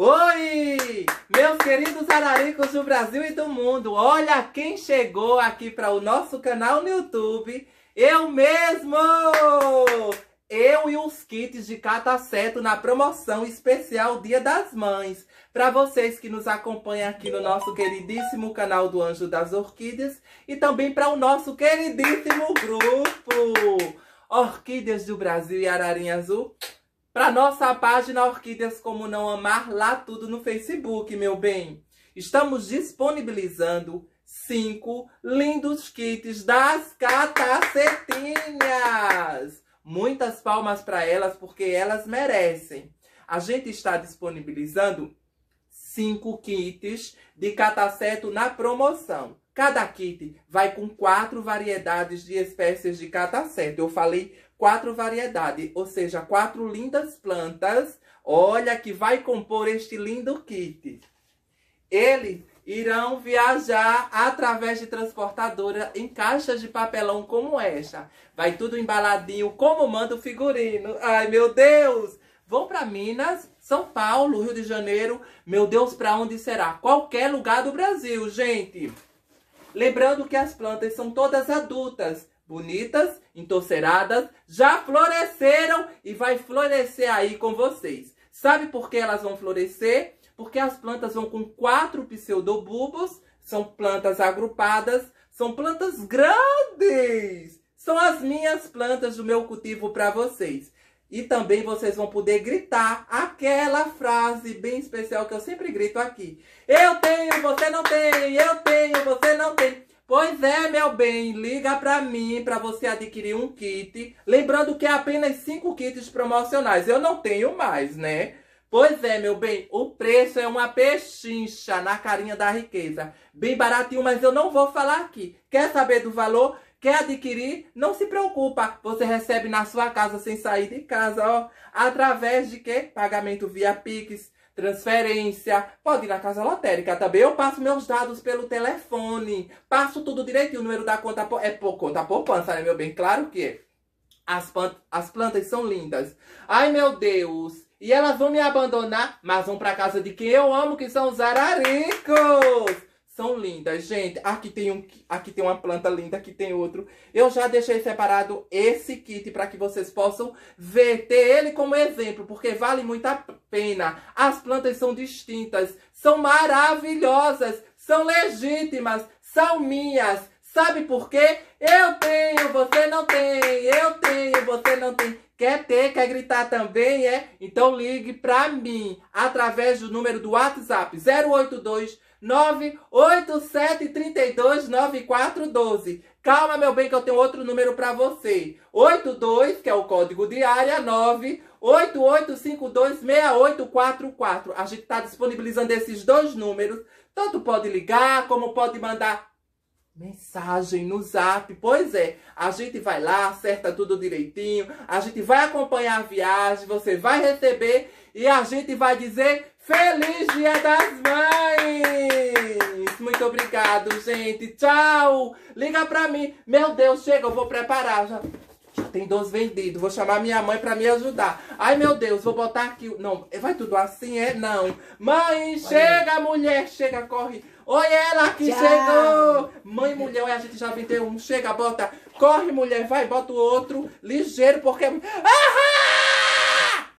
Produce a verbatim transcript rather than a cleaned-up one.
Oi, meus queridos araricos do Brasil e do mundo. Olha quem chegou aqui para o nosso canal no YouTube. Eu mesmo! Eu e os kits de cataceta na promoção especial Dia das Mães. Para vocês que nos acompanham aqui no nosso queridíssimo canal do Anjo das Orquídeas. E também para o nosso queridíssimo grupo Orquídeas do Brasil e Ararinha Azul. Para nossa página Orquídeas Como Não Amar, lá tudo no Facebook, meu bem. Estamos disponibilizando cinco lindos kits das catacetinhas. Muitas palmas para elas, porque elas merecem. A gente está disponibilizando cinco kits de cataceto na promoção. Cada kit vai com quatro variedades de espécies de cataceto. Eu falei quatro variedades, ou seja, quatro lindas plantas. Olha que vai compor este lindo kit. Eles irão viajar através de transportadora em caixas de papelão como esta. Vai tudo embaladinho, como manda o figurino. Ai, meu Deus! Vão para Minas, São Paulo, Rio de Janeiro. Meu Deus, para onde será? Qualquer lugar do Brasil, gente. Lembrando que as plantas são todas adultas, bonitas, entorceradas, já floresceram e vai florescer aí com vocês. Sabe por que elas vão florescer? Porque as plantas vão com quatro pseudobulbos, são plantas agrupadas, são plantas grandes. São as minhas plantas do meu cultivo para vocês. E também vocês vão poder gritar aquela frase bem especial que eu sempre grito aqui. Eu tenho, você não tem, eu tenho, você não tem. Pois é, meu bem, liga pra mim para você adquirir um kit. Lembrando que é apenas cinco kits promocionais. Eu não tenho mais, né? Pois é, meu bem, o preço é uma pechincha na carinha da riqueza. Bem baratinho, mas eu não vou falar aqui. Quer saber do valor? Quer adquirir? Não se preocupa, você recebe na sua casa sem sair de casa, ó. Através de quê? Pagamento via Pix, transferência, pode ir na casa lotérica também. Eu passo meus dados pelo telefone, passo tudo direitinho, o número da conta, é por conta poupança, né, meu bem? Claro que é. As, as plantas são lindas. Ai, meu Deus! E elas vão me abandonar, mas vão para casa de quem eu amo, que são os araricos! São lindas, gente. Aqui tem, um, aqui tem uma planta linda, aqui tem outro. Eu já deixei separado esse kit para que vocês possam ver, ter ele como exemplo, porque vale muito a pena. As plantas são distintas, são maravilhosas, são legítimas, são minhas. Sabe por quê? Eu tenho, você não tem, eu tenho, você não tem. Quer ter, quer gritar também, é? Então ligue para mim através do número do WhatsApp zero oito dois, nove oito sete três dois, nove quatro um dois. Calma, meu bem, que eu tenho outro número para você. oito dois, que é o código de área, nove oito oito cinco dois, seis oito quatro quatro. A gente está disponibilizando esses dois números. Tanto pode ligar, como pode mandar mensagem no zap. Pois é, a gente vai lá, acerta tudo direitinho, a gente vai acompanhar a viagem, você vai receber e a gente vai dizer Feliz Dia das Mães! Muito obrigado, gente. Tchau! Liga pra mim. Meu Deus, chega, eu vou preparar. Já, já tem dois vendidos. Vou chamar minha mãe pra me ajudar. Ai, meu Deus, vou botar aqui. Não, vai tudo assim, é? Não. Mãe, chega, mulher. Chega, corre. Oi, ela que chegou! Mãe, mulher, a gente já vendeu um. Chega, bota. Corre, mulher, vai, bota o outro. Ligeiro, porque... Ah!